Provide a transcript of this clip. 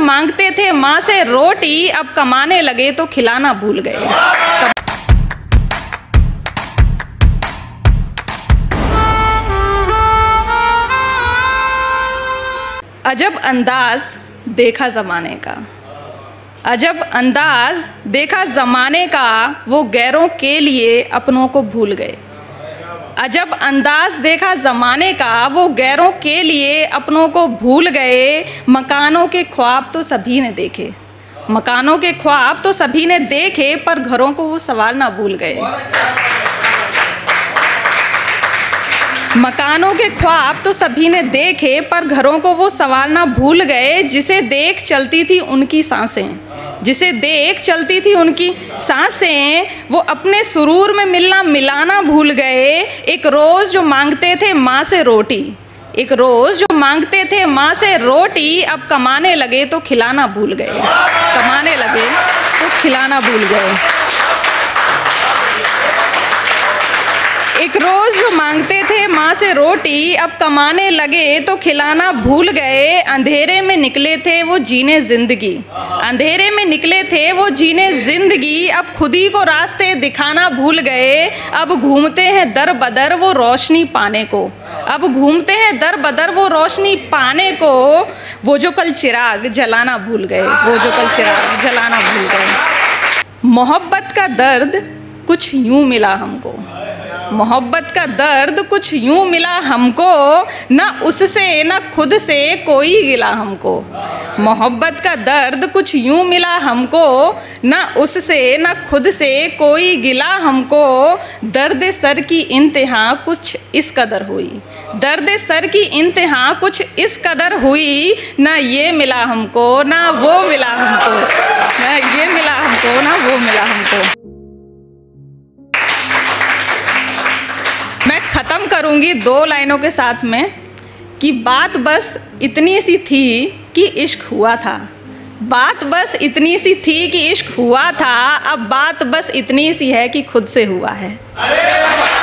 मांगते थे माँ से रोटी, अब कमाने लगे तो खिलाना भूल गए। अजब अंदाज देखा ज़माने का, अजब अंदाज देखा ज़माने का, वो गैरों के लिए अपनों को भूल गए। अजब अंदाज देखा ज़माने का, वो गैरों के लिए अपनों को भूल गए। मकानों के ख्वाब तो सभी ने देखे, मकानों के ख्वाब तो सभी ने देखे, पर घरों को वो संवारना भूल गए। मकानों के ख्वाब तो सभी ने देखे, पर घरों को वो संवारना भूल गए। जिसे देख चलती थी उनकी सांसें, जिसे देख चलती थी उनकी सांसें, वो अपने सुरूर में मिलना मिलाना भूल गए। एक रोज़ जो मांगते थे माँ से रोटी, एक रोज़ जो मांगते थे माँ से रोटी, अब कमाने लगे तो खिलाना भूल गए। कमाने लगे तो खिलाना भूल गए। एक रोज़ जो मांगते थे माँ से रोटी, अब कमाने लगे तो खिलाना भूल गए। अंधेरे में निकले थे वो जीने ज़िंदगी, अंधेरे में निकले थे वो जीने ज़िंदगी, अब खुद ही को रास्ते दिखाना भूल गए। अब घूमते हैं दर बदर वो रोशनी पाने को, अब घूमते हैं दर बदर वो रोशनी पाने को। वो जो कल चिराग जलाना भूल गए, वो जो कल चिराग जलाना भूल गए। मोहब्बत का दर्द कुछ यूँ मिला हमको, मोहब्बत का दर्द कुछ यूँ मिला हमको, न उससे न खुद से कोई गिला हमको। मोहब्बत का दर्द कुछ यूँ मिला हमको, न उससे न खुद से कोई गिला हमको। दर्द सर की इंतहा कुछ इस कदर हुई, दर्द सर की इंतहा कुछ इस कदर हुई। ना ये मिला हमको ना वो मिला हमको, ना ये मिला हमको ना वो मिला हमको। मैं ख़त्म करूँगी 2 लाइनों के साथ में कि बात बस इतनी सी थी कि इश्क हुआ था, बात बस इतनी सी थी कि इश्क हुआ था, अब बात बस इतनी सी है कि खुद से हुआ है।